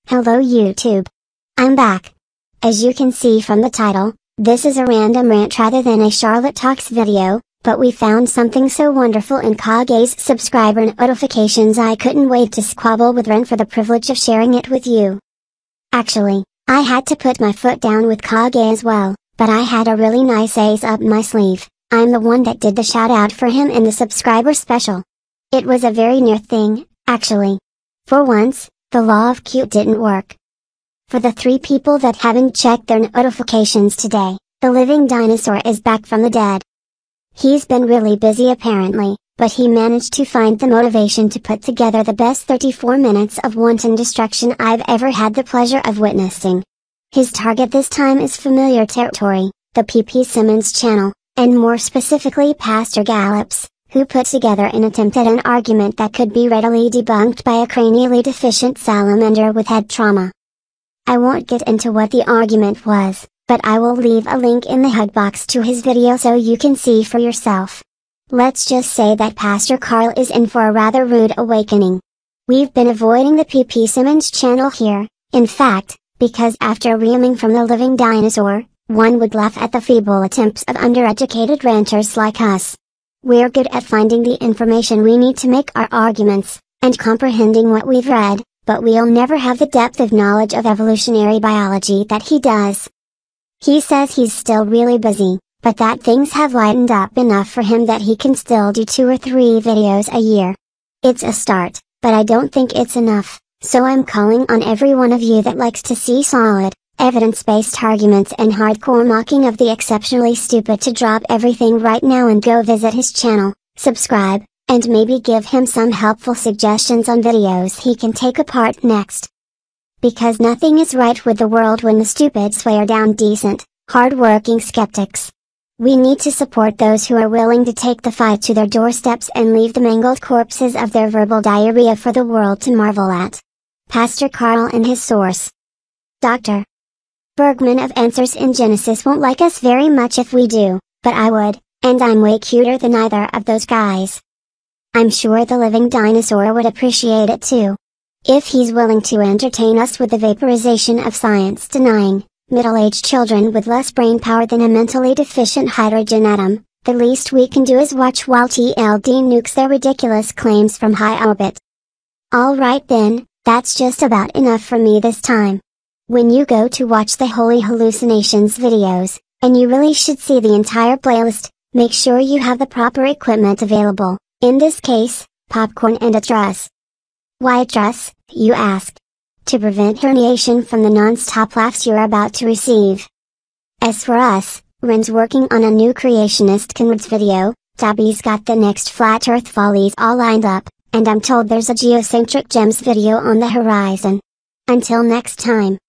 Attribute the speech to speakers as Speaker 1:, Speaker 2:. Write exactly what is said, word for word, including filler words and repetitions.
Speaker 1: Hello YouTube. I'm back. As you can see from the title, this is a random rant rather than a Charlotte Talks video, but we found something so wonderful in Kage's subscriber notifications I couldn't wait to squabble with Ren for the privilege of sharing it with you. Actually, I had to put my foot down with Kage as well, but I had a really nice ace up my sleeve. I'm the one that did the shout out for him in the subscriber special. It was a very near thing, actually. For once, the law of cute didn't work. For the three people that haven't checked their notifications today, the living dinosaur is back from the dead. He's been really busy apparently, but he managed to find the motivation to put together the best thirty-four minutes of wanton destruction I've ever had the pleasure of witnessing. His target this time is familiar territory, the P P Simmons channel, and more specifically Pastor Gallops, who put together an attempt at an argument that could be readily debunked by a cranially deficient salamander with head trauma. I won't get into what the argument was, but I will leave a link in the hug box to his video so you can see for yourself. Let's just say that Pastor Carl is in for a rather rude awakening. We've been avoiding the P P Simmons channel here, in fact, because after reaming from the living dinosaur, one would laugh at the feeble attempts of undereducated ranters like us. We're good at finding the information we need to make our arguments, and comprehending what we've read, but we'll never have the depth of knowledge of evolutionary biology that he does. He says he's still really busy, but that things have lightened up enough for him that he can still do two or three videos a year. It's a start, but I don't think it's enough, so I'm calling on every one of you that likes to see solid, evidence-based arguments and hardcore mocking of the exceptionally stupid to drop everything right now and go visit his channel, subscribe, and maybe give him some helpful suggestions on videos he can take apart next. Because nothing is right with the world when the stupid swear down decent, hard-working skeptics. We need to support those who are willing to take the fight to their doorsteps and leave the mangled corpses of their verbal diarrhea for the world to marvel at. Pastor Carl and his source. Doctor Bergman of Answers in Genesis won't like us very much if we do, but I would, and I'm way cuter than either of those guys. I'm sure the living dinosaur would appreciate it too. If he's willing to entertain us with the vaporization of science-denying, middle-aged children with less brain power than a mentally deficient hydrogen atom, the least we can do is watch while T L D nukes their ridiculous claims from high orbit. Alright then, that's just about enough for me this time. When you go to watch the Holy Hallucinations videos, and you really should see the entire playlist, make sure you have the proper equipment available, in this case, popcorn and a truss. Why a truss, you ask? To prevent herniation from the non-stop laughs you're about to receive. As for us, Ren's working on a new creationist Conrad's video, Tabby's got the next Flat Earth Follies all lined up, and I'm told there's a Geocentric Gems video on the horizon. Until next time.